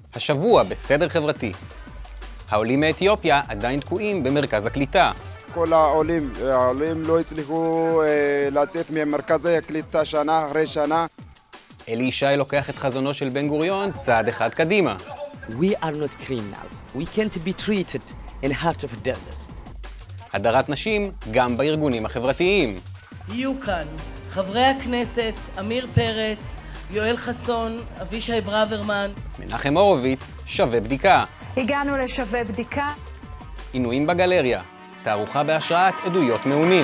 השבוע בסדר חברתי. העולים מאתיופיה עדיין תקועים במרכז הקליטה. כל העולים לא הצליחו לצאת ממרכזי הקליטה שנה אחרי שנה. אלי ישי לוקח את חזונו של בן גוריון צעד אחד קדימה. We are not criminals. We can't be treated in heart of a desert. הדרת נשים גם בארגונים החברתיים. יהיו כאן חברי הכנסת אמיר פרץ, יואל חסון, אבישי ברוורמן. מנחם הורוביץ, שווה בדיקה. הגענו לשווה בדיקה. עינויים בגלריה. תערוכה בהשראת עדויות מעונים.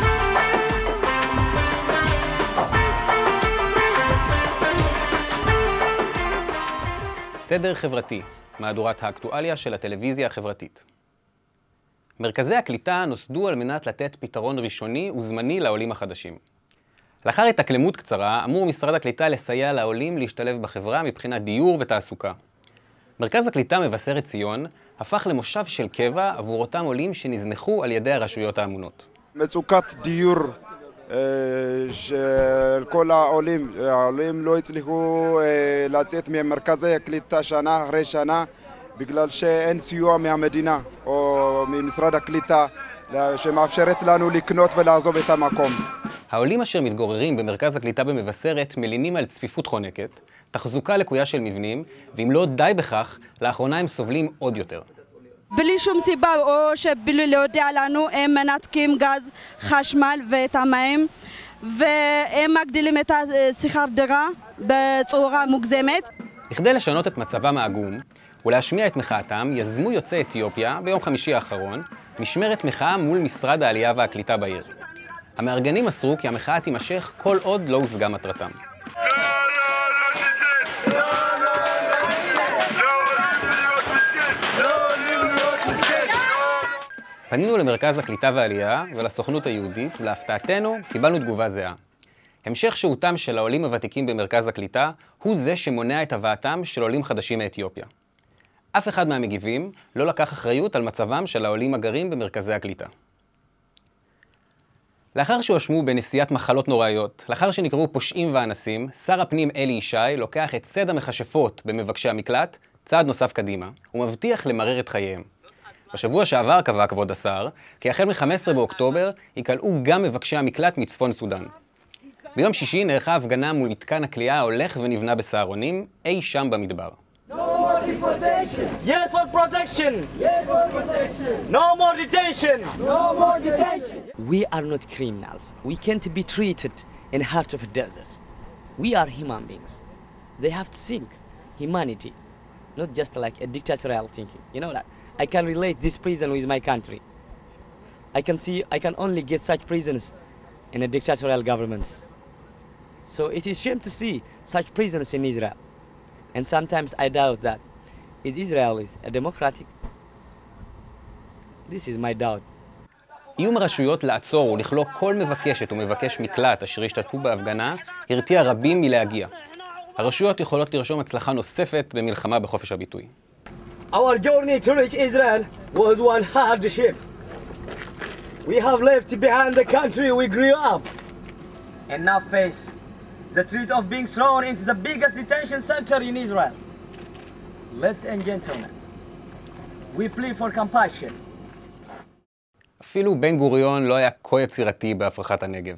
סדר חברתי, מהדורת האקטואליה של הטלוויזיה החברתית. מרכזי הקליטה נוסדו על מנת לתת פתרון ראשוני וזמני לעולים החדשים. לאחר התאקלמות קצרה, אמור משרד הקליטה לסייע לעולים להשתלב בחברה מבחינת דיור ותעסוקה. מרכז הקליטה מבשרת ציון הפך למושב של קבע עבור אותם עולים שנזנחו על ידי הרשויות האמונות. מצוקת דיור של כל העולים לא הצליחו לצאת ממרכזי הקליטה שנה אחרי שנה בגלל שאין סיוע מהמדינה או ממשרד הקליטה שמאפשרת לנו לקנות ולעזוב את המקום. העולים אשר מתגוררים במרכז הקליטה במבשרת מלינים על צפיפות חונקת, תחזוקה לקויה של מבנים, ואם לא די בכך, לאחרונה הם סובלים עוד יותר. בלי שום סיבה או שבלי להודיע לנו, הם מנתקים גז, חשמל ואת המים, והם מגדילים את שכר דירה בצורה מוגזמת. בכדי לשנות את מצבם העגום ולהשמיע את מחאתם, יזמו יוצאי אתיופיה ביום חמישי האחרון משמרת מחאה מול משרד העלייה והקליטה בעיר. המארגנים מסרו כי המחאה תימשך כל עוד לא הושגה מטרתם. פנינו למרכז הקליטה והעלייה ולסוכנות היהודית, ולהפתעתנו קיבלנו תגובה זהה. המשך שהותם של העולים הוותיקים במרכז הקליטה הוא זה שמונע את הבאתם של עולים חדשים מאתיופיה. אף אחד מהמגיבים לא לקח אחריות על מצבם של העולים הגרים במרכזי הקליטה. לאחר שהואשמו בנשיאת מחלות נוראיות, לאחר שנקראו פושעים ואנסים, שר הפנים אלי ישי לוקח את ציד המכשפות במבקשי המקלט צעד נוסף קדימה, ומבטיח למרר את חייהם. בשבוע שעבר קבע כבוד השר, כי החל מ-15 באוקטובר יקלעו גם מבקשי המקלט מצפון סודן. ביום שישי נערכה הפגנה מול מתקן הכליאה ההולך ונבנה בסהרונים, אי שם במדבר. No more deportation! Yes for protection! Yes for protection! No more detention! No more detention! We are not criminals. We can't be treated in heart of a desert. We are human beings. They have to think humanity, not just like a dictatorial thinking. You know that? I can relate this prison with my country. I can only get such prisons in a dictatorial governments. So it is shame to see such prisons in Israel. And sometimes I doubt that. Is Israel a democratic? This is my doubt. איום הרשויות לעצור ולכלוא כל מבקשת ומבקש מקלט אשר השתתפו בהפגנה הרתיע רבים מלהגיע. הרשויות יכולות לרשום הצלחה נוספת במלחמה בחופש הביטוי. Our journey to reach Israel was one hardship. We have left behind the country we grew up and now face the threat of being thrown into the biggest detention center in Israel. Ladies and gentlemen, we plead for compassion. אפילו בן גוריון לא היה כה יצירתי בהפרחת הנגב.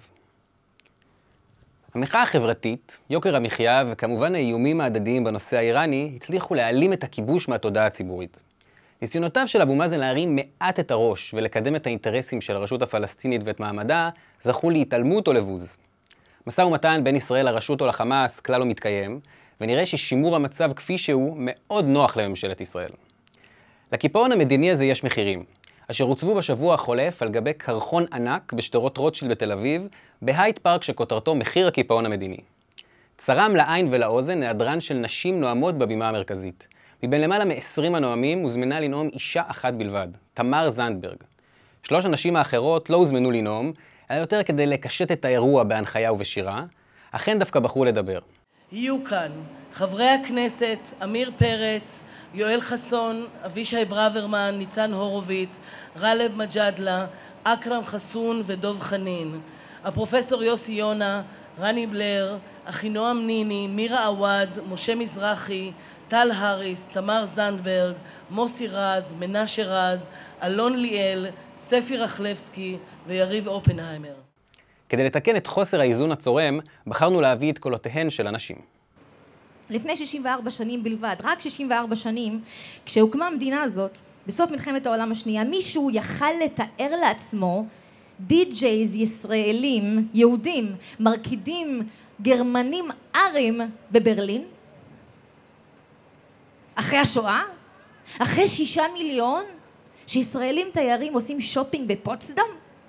המחאה החברתית, יוקר המחיה וכמובן האיומים ההדדיים בנושא האיראני הצליחו להעלים את הכיבוש מהתודעה הציבורית. ניסיונותיו של אבו מאזן להרים מעט את הראש ולקדם את האינטרסים של הרשות הפלסטינית ואת מעמדה זכו להתעלמות או לבוז. משא ומתן בין ישראל לרשות או לחמאס כלל לא מתקיים, ונראה ששימור המצב כפי שהוא מאוד נוח לממשלת ישראל. לקיפאון המדיני הזה יש מחירים, אשר הוצבו בשבוע החולף על גבי קרחון ענק בשדרות רוטשילד בתל אביב, בהייד פארק שכותרתו מחיר הקיפאון המדיני. צרם לעין ולאוזן נעדרן של נשים נואמות בבימה המרכזית. מבין למעלה מ-20 הנואמים הוזמנה לנאום אישה אחת בלבד, תמר זנדברג. 3 הנשים האחרות לא הוזמנו לנאום, אלא יותר כדי לקשט את האירוע בהנחיה ובשירה, אכן דווקא בחרו לדבר. יהיו כאן חברי הכנסת אמיר פרץ, יואל חסון, אבישי ברוורמן, ניצן הורוביץ, גאלב מג'אדלה, אכרם חסון ודוב חנין. הפרופסור יוסי יונה, רני בלר, אחינועם ניני, מירה עווד, משה מזרחי, טל הריס, תמר זנדברג, מוסי רז, מנשה רז, אלון ליאל, ספי רחלבסקי ויריב אופנהיימר. כדי לתקן את חוסר האיזון הצורם, בחרנו להביא את קולותיהן של הנשים. לפני 64 שנים בלבד, רק 64 שנים, כשהוקמה המדינה הזאת, בסוף מלחמת העולם השנייה, מישהו יכל לתאר לעצמו די-ג'ייז ישראלים, יהודים, מרקידים גרמנים ארים בברלין? אחרי השואה? אחרי 6 מיליון שישראלים תיירים עושים שופינג בפוצדם?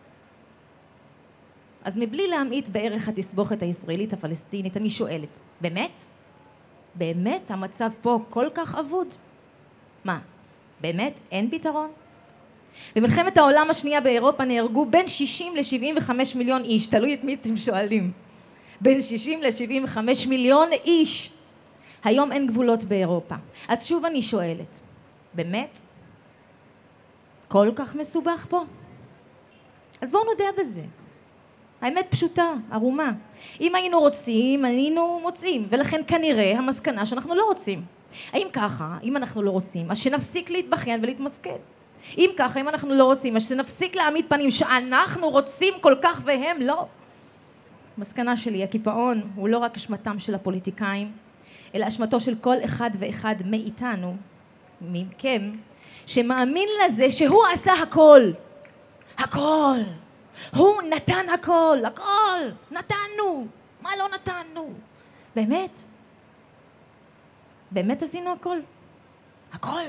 אז מבלי להמעיט בערך התסבוכת הישראלית הפלסטינית, אני שואלת, באמת? באמת המצב פה כל כך אבוד? מה, באמת אין פתרון? במלחמת העולם השנייה באירופה נהרגו בין 60 ל-75 מיליון איש, תלוי את מי אתם שואלים. בין 60 ל-75 מיליון איש. היום אין גבולות באירופה. אז שוב אני שואלת, באמת? כל כך מסובך פה? אז בואו נודה בזה. האמת פשוטה, ערומה. אם היינו רוצים, היינו מוצאים, ולכן כנראה המסקנה שאנחנו לא רוצים. האם ככה, אם אנחנו לא רוצים, אז שנפסיק להתבכיין ולהתמסכן. אם ככה, אם אנחנו לא רוצים, אז שנפסיק להעמיד פנים שאנחנו רוצים כל כך והם לא. המסקנה שלי, הקיפאון הוא לא רק אשמתם של הפוליטיקאים, אלא אשמתו של כל אחד ואחד מאיתנו, מכם, שמאמין לזה שהוא עשה הכל. הכל. הוא נתן הכל, הכל. נתנו. מה לא נתנו? באמת? באמת עשינו הכל? הכל?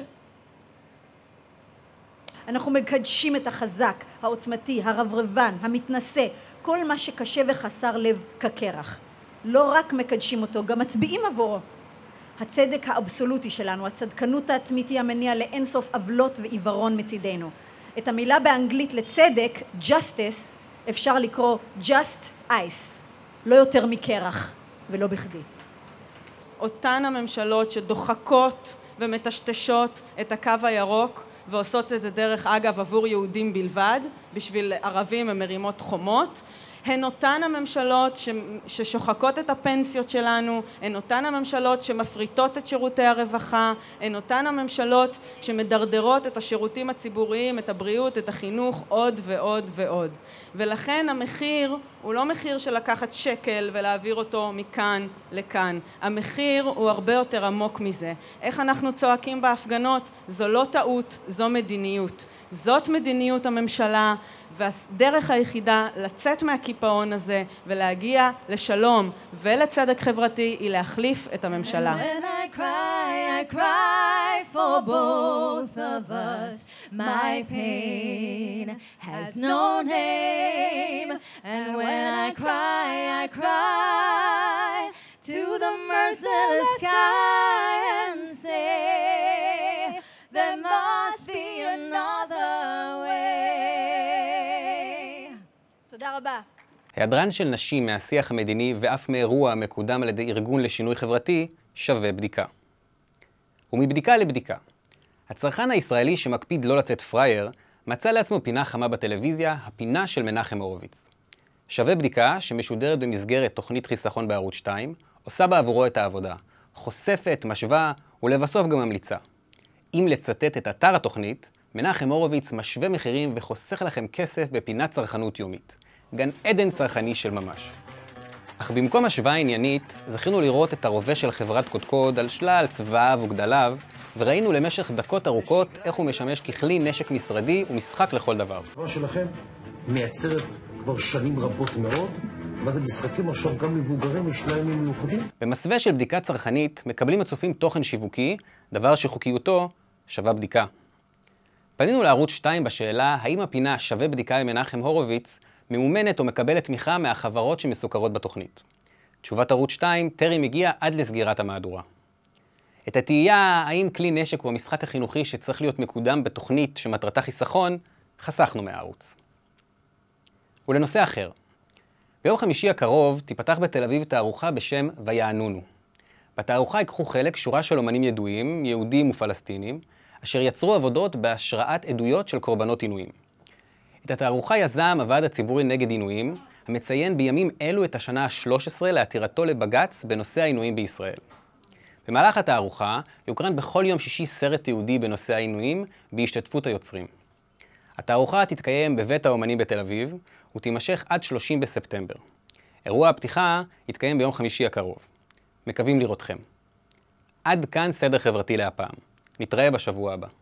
אנחנו מקדשים את החזק, העוצמתי, הרברבן, המתנשא, כל מה שקשה וחסר לב כקרח. לא רק מקדשים אותו, גם מצביעים עבורו. הצדק האבסולוטי שלנו, הצדקנות העצמית היא המניע לאינסוף עוולות ועיוורון מצידנו. את המילה באנגלית לצדק, justice, אפשר לקרוא just ice, לא יותר מקרח, ולא בכדי. אותן הממשלות שדוחקות ומטשטשות את הקו הירוק, ועושות את זה דרך אגב עבור יהודים בלבד, בשביל ערבים הם מרימות חומות, הן אותן הממשלות ששוחקות את הפנסיות שלנו, הן אותן הממשלות שמפריטות את שירותי הרווחה, הן אותן הממשלות שמדרדרות את השירותים הציבוריים, את הבריאות, את החינוך, עוד ועוד ועוד. ולכן המחיר הוא לא מחיר של לקחת שקל ולהעביר אותו מכאן לכאן. המחיר הוא הרבה יותר עמוק מזה. איך אנחנו צועקים בהפגנות? זו לא טעות, זו מדיניות. זאת מדיניות הממשלה, והדרך היחידה לצאת מהקיפאון הזה ולהגיע לשלום ולצדק חברתי היא להחליף את הממשלה. When I cry for both of us. My pain has no name. And when I cry to the merciless sky and say there must be another way. תודה רבה. היעדרן של נשים מהשיח המדיני ואף מאירוע מקודם על ידי ארגון לשינוי חברתי שווה בדיקה. ומבדיקה לבדיקה. הצרכן הישראלי שמקפיד לא לצאת פרייר מצא לעצמו פינה חמה בטלוויזיה, הפינה של מנחם הורוביץ. שווה בדיקה שמשודרת במסגרת תוכנית חיסכון בערוץ 2, עושה בעבורו את העבודה, חושפת, משווה ולבסוף גם ממליצה. אם לצטט את אתר התוכנית, מנחם הורוביץ משווה מחירים וחוסך לכם כסף בפינת צרכנות יומית. גן עדן צרכני של ממש. אך במקום השוואה עניינית, זכינו לראות את הרובה של חברת קודקוד על שלל צבעיו וגדליו, וראינו למשך דקות ארוכות איך הוא משמש ככלי נשק משרדי ומשחק לכל דבר. החברה שלכם מייצרת כבר שנים רבות מאוד, אבל אתם משחקים עכשיו גם מבוגרים ושניים מיוחדים. במסווה של בדיקה צרכנית מקבלים הצופים תוכן שיווקי, דבר שחוקיותו שווה בדיקה. פנינו לערוץ 2 בשאלה האם הפינה שווה בדיקה עם מנחם הורוביץ ממומנת או מקבלת תמיכה מהחברות שמסוקרות בתוכנית. תשובת ערוץ 2 טרם הגיעה עד לסגירת המהדורה. את התהייה האם כלי נשק הוא המשחק החינוכי שצריך להיות מקודם בתוכנית שמטרתה חיסכון, חסכנו מהערוץ. ולנושא אחר. ביום חמישי הקרוב תיפתח בתל אביב תערוכה בשם ויענונו. בתערוכה ייקחו חלק שורה של אומנים ידועים, יהודים ופלסטינים, אשר יצרו עבודות בהשראת עדויות של קורבנות עינויים. את התערוכה יזם הוועד הציבורי נגד עינויים, המציין בימים אלו את השנה ה-13 לעתירתו לבג"ץ בנושא העינויים בישראל. במהלך התערוכה יוקרן בכל יום שישי סרט תיעודי בנושא העינויים בהשתתפות היוצרים. התערוכה תתקיים בבית האומנים בתל אביב ותימשך עד 30 בספטמבר. אירוע הפתיחה יתקיים ביום חמישי הקרוב. מקווים לראותכם. עד כאן סדר חברתי להפעם. נתראה בשבוע הבא.